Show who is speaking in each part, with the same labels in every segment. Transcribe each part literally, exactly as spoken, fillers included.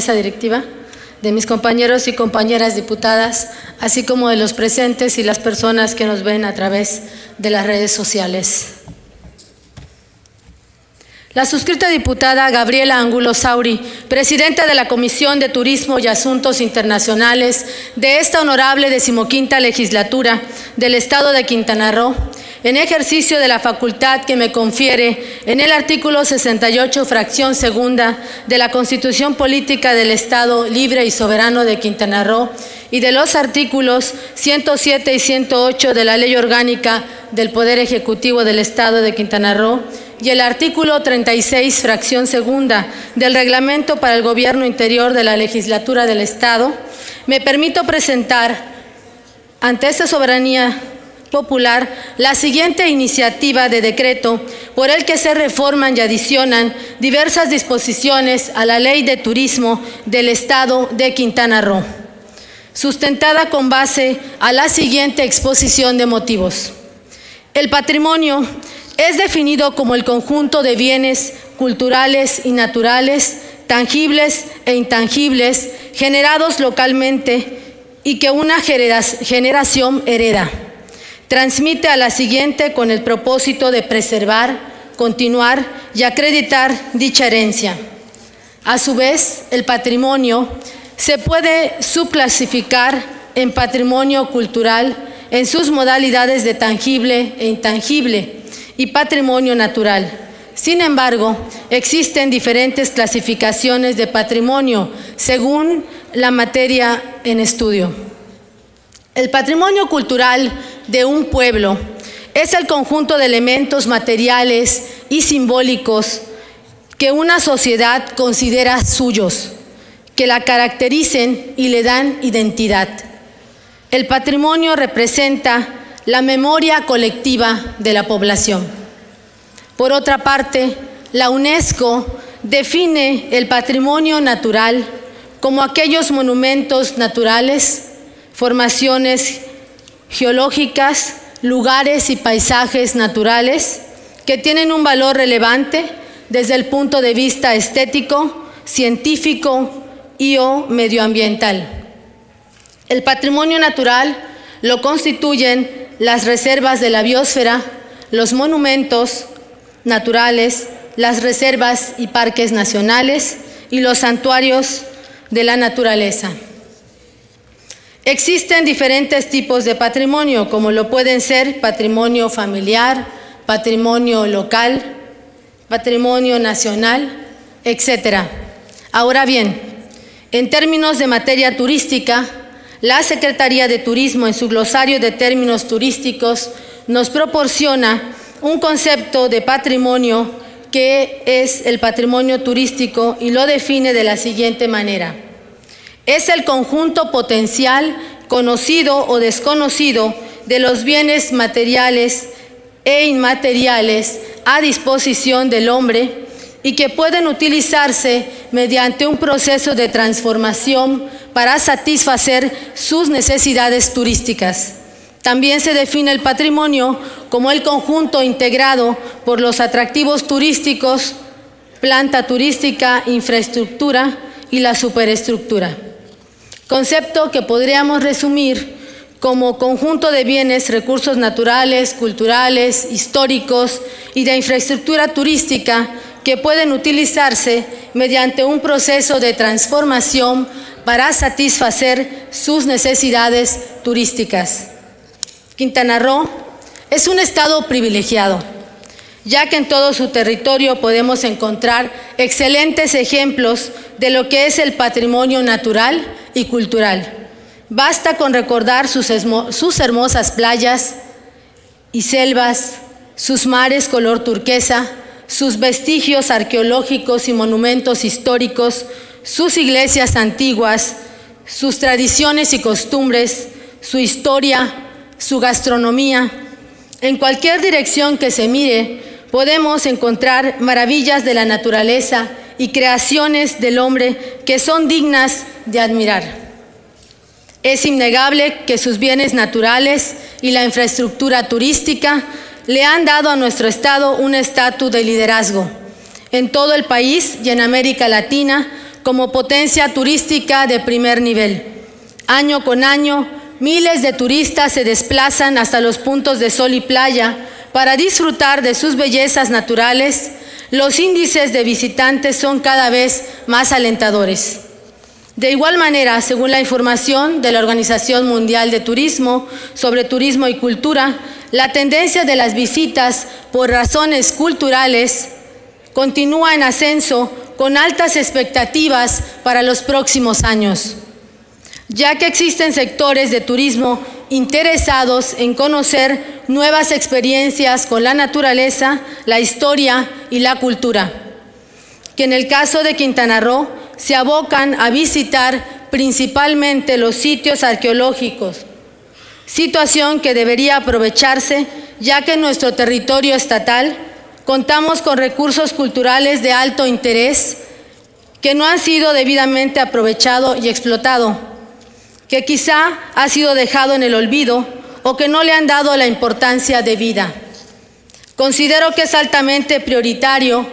Speaker 1: mesa directiva, de mis compañeros y compañeras diputadas, así como de los presentes y las personas que nos ven a través de las redes sociales. La suscrita diputada Gabriela Angulo Sauri, presidenta de la Comisión de Turismo y Asuntos Internacionales de esta honorable decimoquinta legislatura del Estado de Quintana Roo, en ejercicio de la facultad que me confiere en el artículo sesenta y ocho, fracción segunda de la Constitución Política del Estado Libre y Soberano de Quintana Roo y de los artículos ciento siete y ciento ocho de la Ley Orgánica del Poder Ejecutivo del Estado de Quintana Roo y el artículo treinta y seis, fracción segunda del Reglamento para el Gobierno Interior de la Legislatura del Estado, me permito presentar ante esta soberanía popular la siguiente iniciativa de decreto por el que se reforman y adicionan diversas disposiciones a la Ley de Turismo del Estado de Quintana Roo, sustentada con base a la siguiente exposición de motivos. El patrimonio es definido como el conjunto de bienes culturales y naturales, tangibles e intangibles, generados localmente y que una generación hereda, transmite a la siguiente con el propósito de preservar, continuar y acreditar dicha herencia. A su vez, el patrimonio se puede subclasificar en patrimonio cultural en sus modalidades de tangible e intangible y patrimonio natural. Sin embargo, existen diferentes clasificaciones de patrimonio según la materia en estudio. El patrimonio cultural de un pueblo es el conjunto de elementos materiales y simbólicos que una sociedad considera suyos, que la caractericen y le dan identidad. El patrimonio representa la memoria colectiva de la población. Por otra parte, la UNESCO define el patrimonio natural como aquellos monumentos naturales, formaciones geológicas, lugares y paisajes naturales que tienen un valor relevante desde el punto de vista estético, científico y o medioambiental. El patrimonio natural lo constituyen las reservas de la biosfera, los monumentos naturales, las reservas y parques nacionales y los santuarios de la naturaleza. Existen diferentes tipos de patrimonio, como lo pueden ser patrimonio familiar, patrimonio local, patrimonio nacional, etcétera. Ahora bien, en términos de materia turística, la Secretaría de Turismo, en su glosario de términos turísticos, nos proporciona un concepto de patrimonio que es el patrimonio turístico y lo define de la siguiente manera. Es el conjunto potencial, conocido o desconocido, de los bienes materiales e inmateriales a disposición del hombre y que pueden utilizarse mediante un proceso de transformación para satisfacer sus necesidades turísticas. También se define el patrimonio como el conjunto integrado por los atractivos turísticos, planta turística, infraestructura y la superestructura. Concepto que podríamos resumir como conjunto de bienes, recursos naturales, culturales, históricos y de infraestructura turística que pueden utilizarse mediante un proceso de transformación para satisfacer sus necesidades turísticas. Quintana Roo es un estado privilegiado, ya que en todo su territorio podemos encontrar excelentes ejemplos de lo que es el patrimonio natural y cultural. Basta con recordar sus, sus hermosas playas y selvas, sus mares color turquesa, sus vestigios arqueológicos y monumentos históricos, sus iglesias antiguas, sus tradiciones y costumbres, su historia, su gastronomía. En cualquier dirección que se mire, podemos encontrar maravillas de la naturaleza y creaciones del hombre que son dignas de admirar. Es innegable que sus bienes naturales y la infraestructura turística le han dado a nuestro estado un estatus de liderazgo en todo el país y en América Latina como potencia turística de primer nivel. Año con año, miles de turistas se desplazan hasta los puntos de sol y playa para disfrutar de sus bellezas naturales. Los índices de visitantes son cada vez más alentadores. De igual manera, según la información de la Organización Mundial de Turismo sobre turismo y cultura, la tendencia de las visitas por razones culturales continúa en ascenso con altas expectativas para los próximos años, ya que existen sectores de turismo interesados en conocer nuevas experiencias con la naturaleza, la historia y la cultura, que en el caso de Quintana Roo se abocan a visitar principalmente los sitios arqueológicos, situación que debería aprovecharse ya que en nuestro territorio estatal contamos con recursos culturales de alto interés que no han sido debidamente aprovechados y explotados, que quizá ha sido dejado en el olvido o que no le han dado la importancia debida. Considero que es altamente prioritario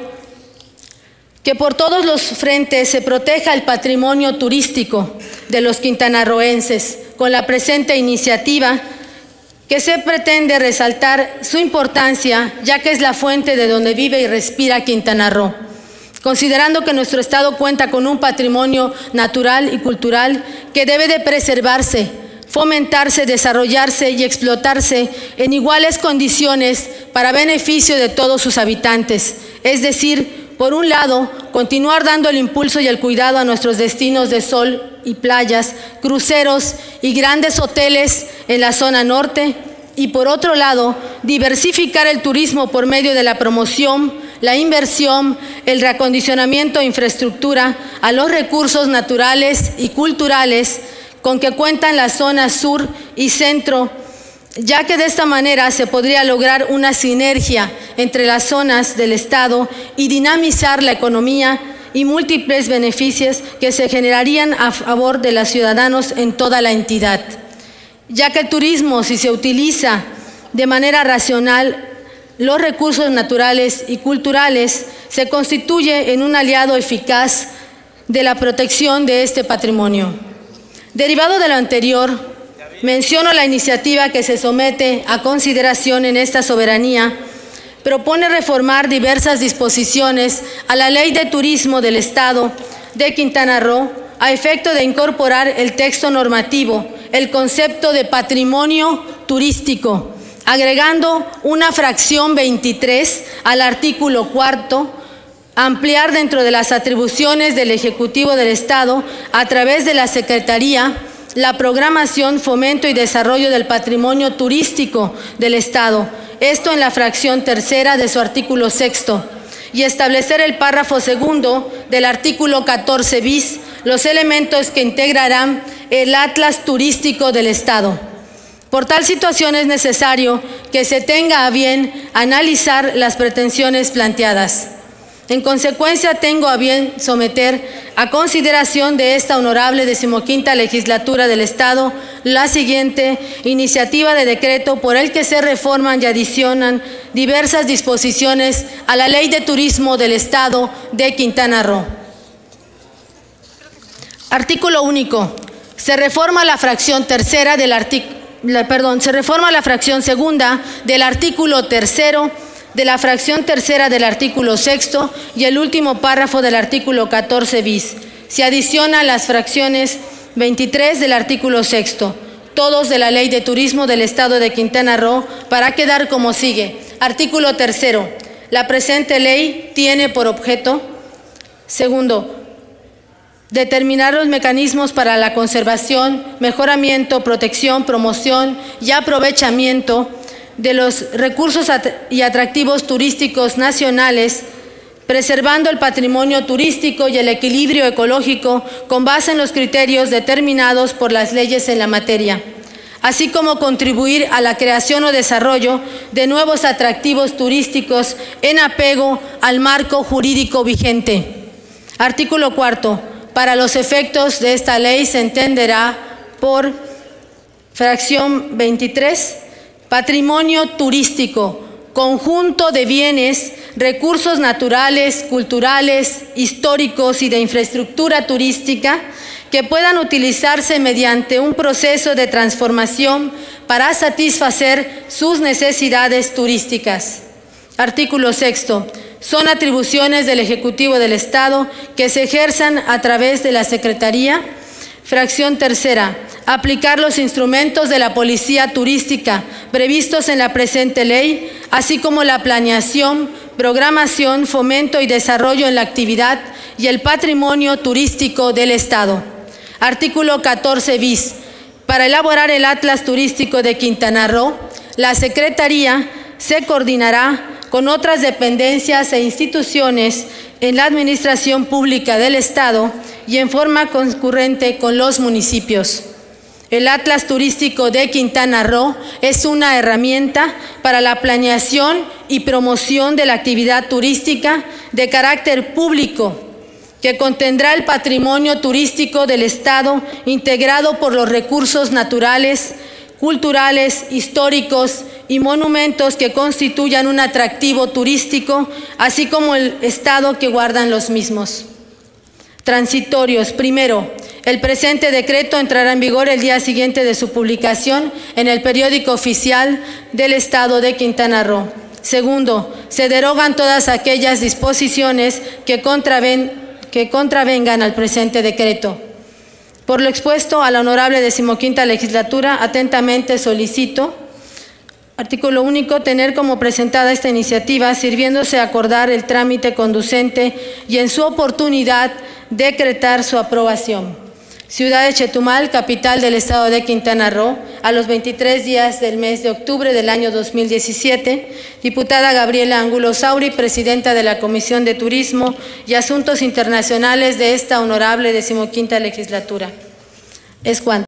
Speaker 1: que por todos los frentes se proteja el patrimonio turístico de los quintanarroenses con la presente iniciativa, que se pretende resaltar su importancia, ya que es la fuente de donde vive y respira Quintana Roo. Considerando que nuestro estado cuenta con un patrimonio natural y cultural que debe de preservarse, fomentarse, desarrollarse y explotarse en iguales condiciones para beneficio de todos sus habitantes. Es decir, por un lado, continuar dando el impulso y el cuidado a nuestros destinos de sol y playas, cruceros y grandes hoteles en la zona norte, y por otro lado, diversificar el turismo por medio de la promoción, la inversión, el reacondicionamiento de infraestructura a los recursos naturales y culturales con que cuentan la zona sur y centro, ya que de esta manera se podría lograr una sinergia entre las zonas del Estado y dinamizar la economía y múltiples beneficios que se generarían a favor de los ciudadanos en toda la entidad, ya que el turismo, si se utiliza de manera racional los recursos naturales y culturales, se constituye en un aliado eficaz de la protección de este patrimonio. Derivado de lo anterior, menciono la iniciativa que se somete a consideración en esta soberanía. Propone reformar diversas disposiciones a la Ley de Turismo del Estado de Quintana Roo a efecto de incorporar el texto normativo, el concepto de patrimonio turístico, agregando una fracción veintitrés al artículo cuarto, ampliar dentro de las atribuciones del Ejecutivo del Estado a través de la Secretaría la programación, fomento y desarrollo del patrimonio turístico del Estado, esto en la fracción tercera de su artículo sexto, y establecer el párrafo segundo del artículo catorce bis, los elementos que integrarán el Atlas Turístico del Estado. Por tal situación es necesario que se tenga a bien analizar las pretensiones planteadas. En consecuencia, tengo a bien someter a consideración de esta honorable decimoquinta legislatura del Estado la siguiente iniciativa de decreto por el que se reforman y adicionan diversas disposiciones a la Ley de Turismo del Estado de Quintana Roo. Artículo único. Se reforma la fracción tercera del artículo, perdón, se reforma la fracción segunda del artículo tercero de la fracción tercera del artículo sexto y el último párrafo del artículo catorce bis. Se adiciona las fracciones veintitrés del artículo sexto, todos de la Ley de Turismo del Estado de Quintana Roo, para quedar como sigue. Artículo tercero. La presente ley tiene por objeto, segundo, determinar los mecanismos para la conservación, mejoramiento, protección, promoción y aprovechamiento de los recursos y atractivos turísticos nacionales, preservando el patrimonio turístico y el equilibrio ecológico con base en los criterios determinados por las leyes en la materia, así como contribuir a la creación o desarrollo de nuevos atractivos turísticos en apego al marco jurídico vigente. Artículo cuarto. Para los efectos de esta ley se entenderá por fracción veintitrés, patrimonio turístico, conjunto de bienes recursos naturales, culturales, históricos y de infraestructura turística que puedan utilizarse mediante un proceso de transformación para satisfacer sus necesidades turísticas. Artículo sexto. Son atribuciones del Ejecutivo del Estado que se ejerzan a través de la Secretaría. Fracción tercera. Aplicar los instrumentos de la policía turística previstos en la presente ley, así como la planeación, programación, fomento y desarrollo en la actividad y el patrimonio turístico del Estado. Artículo catorce bis. Para elaborar el Atlas Turístico de Quintana Roo, la Secretaría se coordinará con otras dependencias e instituciones en la Administración Pública del Estado y en forma concurrente con los municipios. El Atlas Turístico de Quintana Roo es una herramienta para la planeación y promoción de la actividad turística de carácter público, que contendrá el patrimonio turístico del Estado integrado por los recursos naturales, culturales, históricos y monumentos que constituyan un atractivo turístico, así como el estado que guardan los mismos. Transitorios. Primero, el presente decreto entrará en vigor el día siguiente de su publicación en el periódico oficial del Estado de Quintana Roo. Segundo, se derogan todas aquellas disposiciones que, contraven, que contravengan al presente decreto. Por lo expuesto a la honorable decimoquinta legislatura, atentamente solicito, artículo único, tener como presentada esta iniciativa, sirviéndose a acordar el trámite conducente y en su oportunidad decretar su aprobación. Ciudad de Chetumal, capital del Estado de Quintana Roo, a los veintitrés días del mes de octubre del año dos mil diecisiete, diputada Gabriela Angulo Sauri, presidenta de la Comisión de Turismo y Asuntos Internacionales de esta honorable decimoquinta legislatura. Es cuanto.